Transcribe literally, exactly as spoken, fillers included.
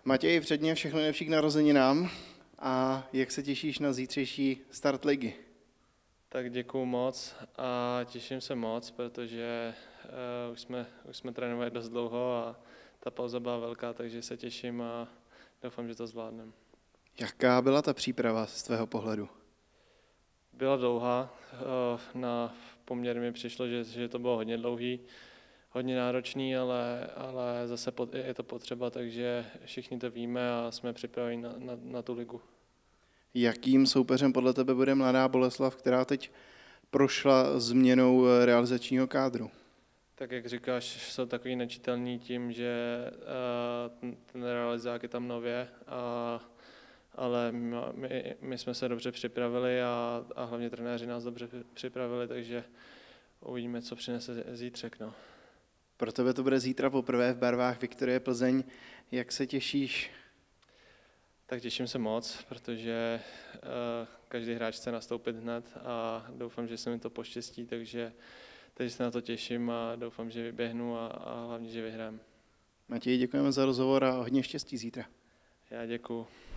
Matěj, předně všechno nejlepší k narozeninám a jak se těšíš na zítřejší start ligy? Tak děkuju moc a těším se moc, protože uh, už, jsme, už jsme trénovali dost dlouho a ta pauza byla velká, takže se těším a doufám, že to zvládneme. Jaká byla ta příprava z tvého pohledu? Byla dlouhá, uh, na poměr mi přišlo, že, že to bylo hodně dlouhý, hodně náročný, ale, ale zase pot, je to potřeba, takže všichni to víme a jsme připraveni na, na, na tu ligu. Jakým soupeřem podle tebe bude Mladá Boleslav, která teď prošla změnou realizačního kádru? Tak jak říkáš, jsou takový nečitelný tím, že uh, ten, ten realizák je tam nově, a, ale my, my jsme se dobře připravili a, a hlavně trenéři nás dobře připravili, takže uvidíme, co přinese zítřek. No. Pro tebe to bude zítra poprvé v barvách Viktorie Plzeň. Jak se těšíš? Tak těším se moc, protože uh, každý hráč chce nastoupit hned a doufám, že se mi to poštěstí, takže, takže se na to těším a doufám, že vyběhnu a, a hlavně, že vyhrám. Matěj, děkujeme za rozhovor a hodně štěstí zítra. Já děkuju.